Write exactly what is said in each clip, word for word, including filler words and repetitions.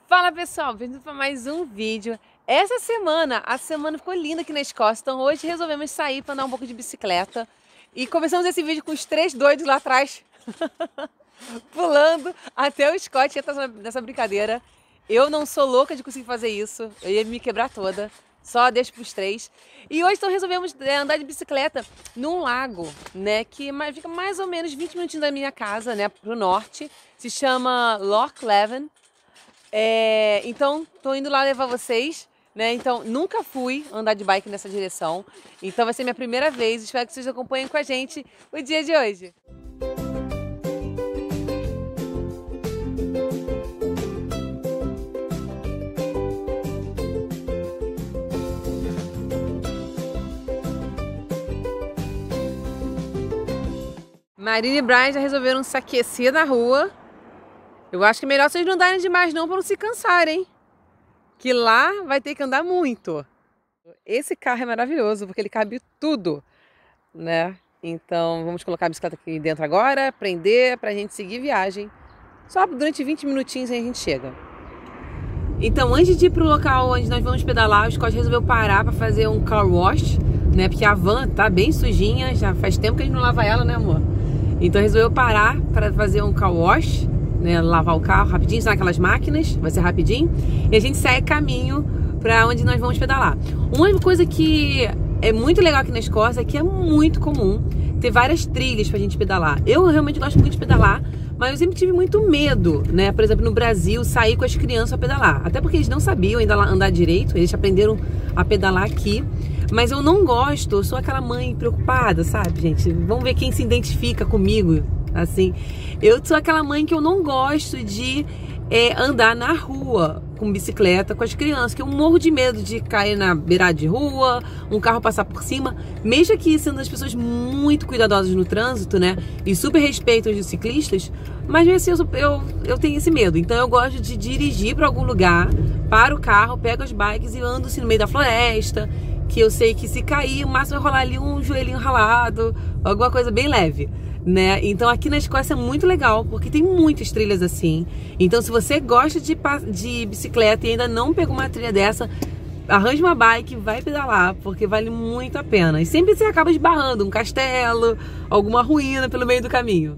Fala pessoal, bem-vindo para mais um vídeo. Essa semana, a semana ficou linda aqui na Escócia, então hoje resolvemos sair para andar um pouco de bicicleta. E começamos esse vídeo com os três doidos lá atrás, pulando até o Scott nessa brincadeira. Eu não sou louca de conseguir fazer isso, eu ia me quebrar toda, só deixo para os três. E hoje então resolvemos andar de bicicleta num lago, né, que fica mais ou menos vinte minutinhos da minha casa, né, pro norte. Se chama Loch Leven. É, então, tô indo lá levar vocês, né? Então, nunca fui andar de bike nessa direção. Então, vai ser minha primeira vez. Espero que vocês acompanhem com a gente o dia de hoje. Marina e Brian já resolveram se aquecer na rua. Eu acho que é melhor vocês não andarem demais não para não se cansarem, que lá vai ter que andar muito. Esse carro é maravilhoso porque ele cabe tudo, né? Então vamos colocar a bicicleta aqui dentro agora, prender para a gente seguir viagem. Só durante vinte minutinhos a gente chega. Então antes de ir para o local onde nós vamos pedalar, o Scott resolveu parar para fazer um car wash, né? Porque a van tá bem sujinha, já faz tempo que a gente não lava ela, né, amor? Então resolveu parar para fazer um car wash. Né, lavar o carro rapidinho, são aquelas máquinas, vai ser rapidinho. E a gente sai caminho para onde nós vamos pedalar. Uma coisa que é muito legal aqui na Escócia é que é muito comum ter várias trilhas pra gente pedalar. Eu realmente gosto muito de pedalar, mas eu sempre tive muito medo, né? Por exemplo, no Brasil, sair com as crianças a pedalar. Até porque eles não sabiam ainda andar direito, eles aprenderam a pedalar aqui. Mas eu não gosto, eu sou aquela mãe preocupada, sabe, gente? Vamos ver quem se identifica comigo. Assim, eu sou aquela mãe que eu não gosto de é, andar na rua com bicicleta com as crianças, que eu morro de medo de cair na beirada de rua, um carro passar por cima, mesmo aqui sendo as pessoas muito cuidadosas no trânsito, né, e super respeitam os ciclistas, mas assim, eu, eu, eu tenho esse medo. Então eu gosto de dirigir para algum lugar, paro o carro, pego as bikes e ando assim no meio da floresta, que eu sei que se cair, o máximo é rolar ali um joelhinho ralado, alguma coisa bem leve. Né? Então aqui na Escócia é muito legal, porque tem muitas trilhas assim. Então se você gosta de, de bicicleta e ainda não pegou uma trilha dessa, arranje uma bike, vai pedalar, porque vale muito a pena. E sempre você acaba esbarrando um castelo, alguma ruína pelo meio do caminho.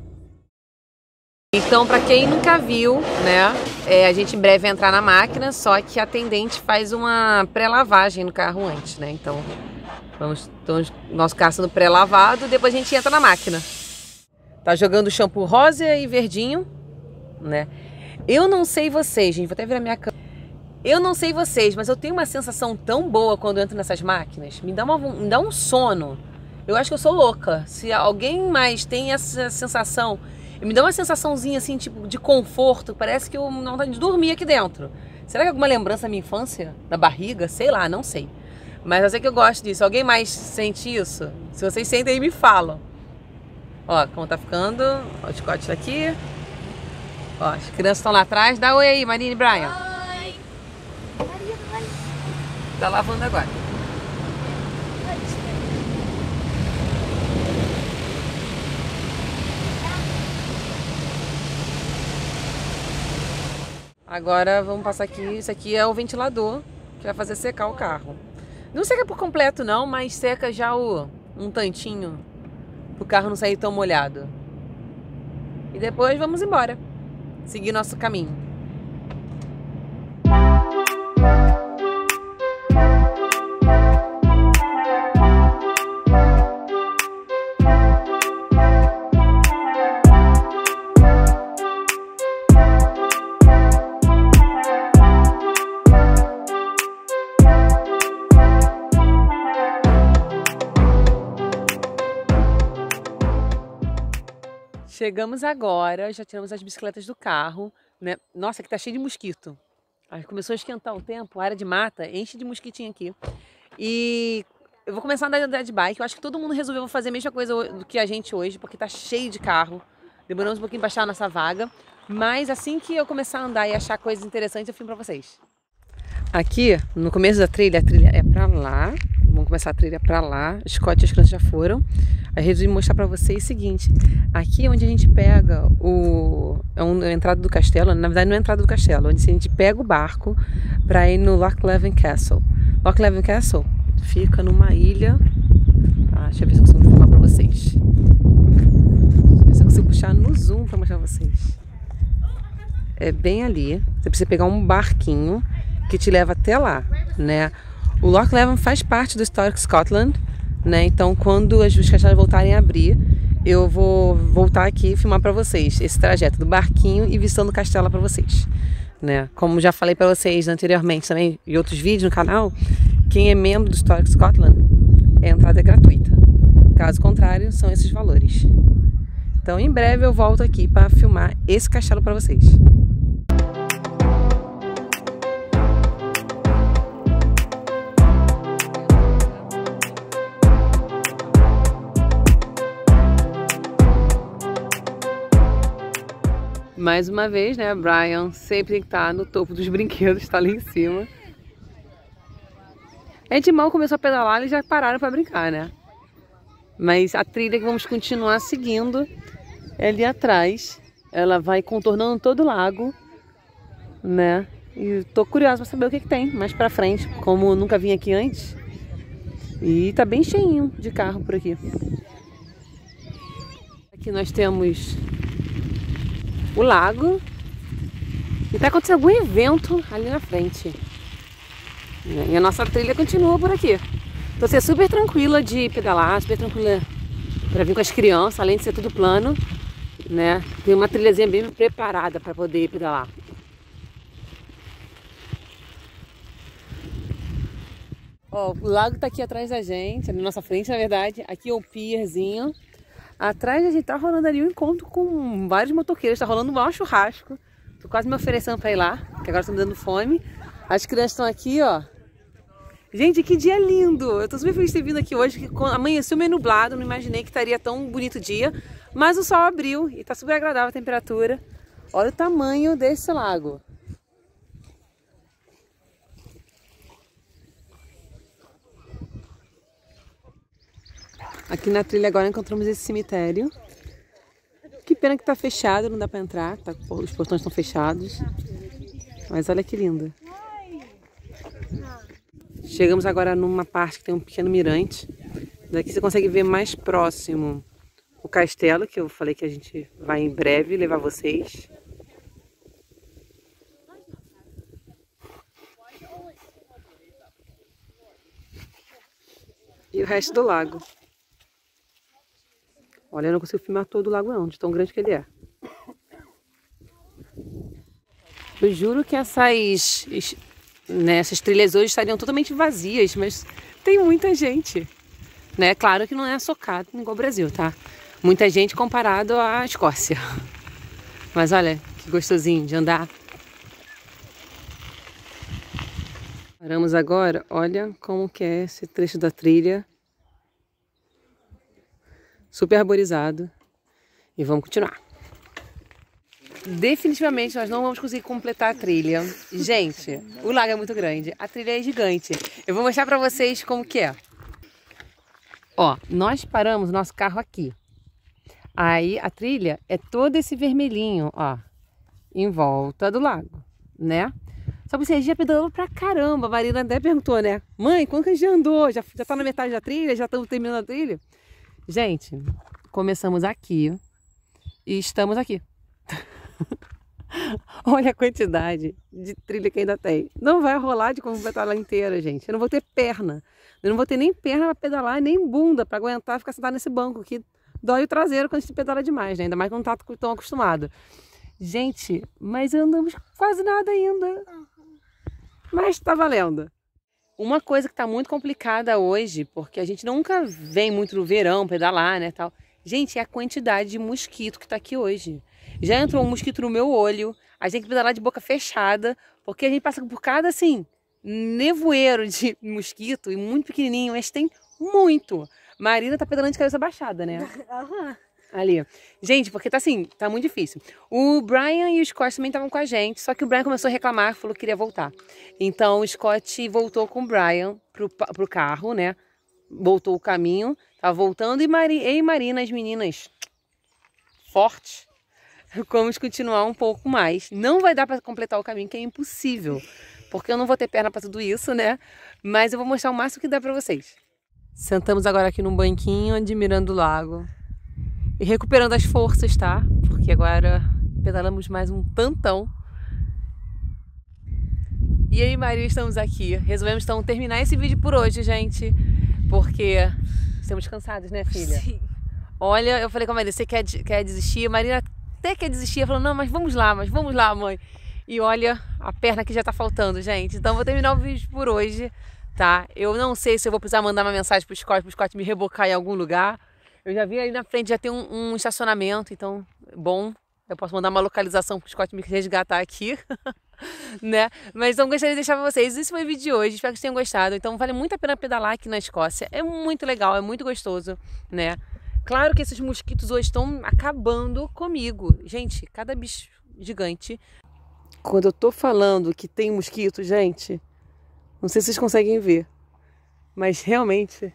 Então, para quem nunca viu, né, é, a gente em breve vai entrar na máquina, só que a atendente faz uma pré-lavagem no carro antes, né? Então, vamos, vamos nosso carro sendo pré-lavado, depois a gente entra na máquina. Tá jogando shampoo rosa e verdinho, né? Eu não sei vocês, gente, vou até virar minha câmera. Eu não sei vocês, mas eu tenho uma sensação tão boa quando eu entro nessas máquinas. Me dá, uma, me dá um sono. Eu acho que eu sou louca. Se alguém mais tem essa sensação, me dá uma sensaçãozinha assim, tipo, de conforto. Parece que eu não vontade de dormir aqui dentro. Será que é alguma lembrança da minha infância? Da barriga? Sei lá, não sei. Mas eu sei que eu gosto disso. Alguém mais sente isso? Se vocês sentem aí, me falam. Ó, como tá ficando, ó, o Scott tá aqui. Ó, as crianças estão lá atrás. Dá oi aí, Marina e Brian. Oi. Maria, vai. Tá lavando agora. Agora vamos passar aqui. Isso aqui é o ventilador que vai fazer secar o carro. Não seca por completo não, mas seca já o, um tantinho. Para o carro não sair tão molhado. E depois vamos embora. Seguir nosso caminho. Chegamos agora, já tiramos as bicicletas do carro, né? Nossa, aqui tá cheio de mosquito. Aí começou a esquentar o tempo, a área de mata enche de mosquitinho aqui. E eu vou começar a andar de bike. Eu acho que todo mundo resolveu fazer a mesma coisa do que a gente hoje, porque tá cheio de carro. Demoramos um pouquinho pra achar a nossa vaga. Mas assim que eu começar a andar e achar coisas interessantes, eu filmo pra vocês. Aqui, no começo da trilha, a trilha é pra lá. Vamos começar a trilha pra lá. Scott e as crianças já foram. Aí resolvi mostrar pra vocês o seguinte. Aqui é onde a gente pega o... É a entrada do castelo. Na verdade não é a entrada do castelo. Onde a gente pega o barco pra ir no Loch Leven Castle. Loch Leven Castle fica numa ilha... Ah, deixa eu ver se eu consigo filmar pra vocês. Deixa eu ver se eu consigo puxar no zoom pra mostrar pra vocês. É bem ali. Você precisa pegar um barquinho que te leva até lá, né? O Loch Leven faz parte do Historic Scotland, né? Então, quando os castelos voltarem a abrir, eu vou voltar aqui e filmar para vocês esse trajeto do barquinho e visitando o castelo para vocês, né? Como já falei para vocês anteriormente também em outros vídeos no canal, quem é membro do Historic Scotland, a entrada é gratuita. Caso contrário, são esses valores. Então, em breve eu volto aqui para filmar esse castelo para vocês. Mais uma vez, né, Brian sempre tem que estar no topo dos brinquedos, está ali em cima. A gente mal começou a pedalar, eles já pararam para brincar, né? Mas a trilha que vamos continuar seguindo é ali atrás. Ela vai contornando todo o lago, né? E tô curiosa para saber o que que tem mais para frente, como eu nunca vim aqui antes. E tá bem cheinho de carro por aqui. Aqui nós temos o lago e tá acontecendo algum evento ali na frente. E a nossa trilha continua por aqui. Então você é super tranquila de pedalar, super tranquila para vir com as crianças, além de ser tudo plano, né? Tem uma trilhazinha bem preparada para poder pedalar. Ó, o lago tá aqui atrás da gente, na nossa frente, na verdade. Aqui é o pierzinho. Atrás a gente tá rolando ali um encontro com vários motoqueiros, tá rolando um maior churrasco. Tô quase me oferecendo pra ir lá, que agora estão me dando fome. As crianças estão aqui, ó. Gente, que dia lindo! Eu tô super feliz de ter vindo aqui hoje, que amanheceu meio nublado, não imaginei que estaria tão bonito o dia. Mas o sol abriu e tá super agradável a temperatura. Olha o tamanho desse lago. Aqui na trilha agora encontramos esse cemitério. Que pena que tá fechado, não dá pra entrar, tá, os portões estão fechados. Mas olha que lindo. Chegamos agora numa parte que tem um pequeno mirante. Daqui você consegue ver mais próximo o castelo, que eu falei que a gente vai em breve levar vocês. E o resto do lago. Olha, eu não consigo filmar todo o lago não, de tão grande que ele é. Eu juro que essas, né, essas trilhas hoje estariam totalmente vazias, mas tem muita gente. Né? Claro que não é socado igual o Brasil, tá? Muita gente comparado à Escócia. Mas olha, que gostosinho de andar. Paramos agora, olha como que é esse trecho da trilha. Super arborizado. E vamos continuar. Definitivamente nós não vamos conseguir completar a trilha. Gente, o lago é muito grande. A trilha é gigante. Eu vou mostrar pra vocês como que é. Ó, nós paramos o nosso carro aqui. Aí a trilha é todo esse vermelhinho, ó. Em volta do lago, né? Só que você já pedalou pra caramba. A Marina até perguntou, né? Mãe, quanto que a gente já andou? Já, já tá na metade da trilha? Já estamos terminando a trilha? Gente, começamos aqui e estamos aqui. Olha a quantidade de trilha que ainda tem. Não vai rolar de completar ela inteira, gente. Eu não vou ter perna. Eu não vou ter nem perna para pedalar, nem bunda para aguentar ficar sentado nesse banco que dói o traseiro quando a gente pedala demais, né? Ainda mais quando não tá tão acostumado. Gente, mas andamos quase nada ainda. Mas tá valendo. Uma coisa que tá muito complicada hoje, porque a gente nunca vem muito no verão pedalar, né, tal. Gente, é a quantidade de mosquito que tá aqui hoje. Já entrou um mosquito no meu olho, a gente tem que pedalar de boca fechada, porque a gente passa por cada, assim, nevoeiro de mosquito, e muito pequenininho, mas tem muito. Marina tá pedalando de cabeça baixada, né? Aham. Ali. Gente, porque tá assim, tá muito difícil. O Brian e o Scott também estavam com a gente, só que o Brian começou a reclamar, falou que queria voltar. Então o Scott voltou com o Brian pro, pro carro, né? voltou o caminho, tá voltando e Mari, ei Marina, as meninas fortes, vamos continuar um pouco mais. Não vai dar para completar o caminho, que é impossível, porque eu não vou ter perna para tudo isso, né? Mas eu vou mostrar o máximo que dá para vocês. Sentamos agora aqui num banquinho, admirando o lago e recuperando as forças, tá? Porque agora pedalamos mais um tantão. E aí, Maria, estamos aqui. Resolvemos então terminar esse vídeo por hoje, gente, porque estamos cansados, né, filha? Sim. Olha, eu falei com a Maria, você quer, quer desistir? A Marina até quer desistir. Ela falou, não, mas vamos lá, mas vamos lá, mãe. E olha, a perna aqui já tá faltando, gente. Então vou terminar o vídeo por hoje, tá? Eu não sei se eu vou precisar mandar uma mensagem pro Scott, pro Scott me rebocar em algum lugar. Eu já vi ali na frente, já tem um, um estacionamento, então, bom. Eu posso mandar uma localização pro Scott me resgatar aqui. Né? Mas então gostaria de deixar para vocês. Esse foi o vídeo de hoje, espero que vocês tenham gostado. Então vale muito a pena pedalar aqui na Escócia. É muito legal, é muito gostoso, né? Claro que esses mosquitos hoje estão acabando comigo. Gente, cada bicho gigante. Quando eu tô falando que tem mosquito, gente, não sei se vocês conseguem ver, mas realmente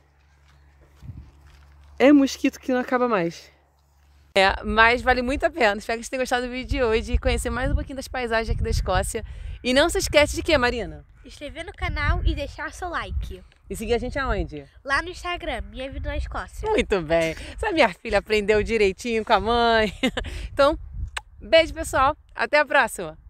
é mosquito que não acaba mais. É, mas vale muito a pena. Espero que vocês tenham gostado do vídeo de hoje e conhecer mais um pouquinho das paisagens aqui da Escócia. E não se esquece de quê, Marina? Inscrever no canal e deixar seu like. E seguir a gente aonde? Lá no Instagram, Minha Vida na Escócia. Muito bem. Essa minha filha aprendeu direitinho com a mãe. Então, beijo, pessoal. Até a próxima.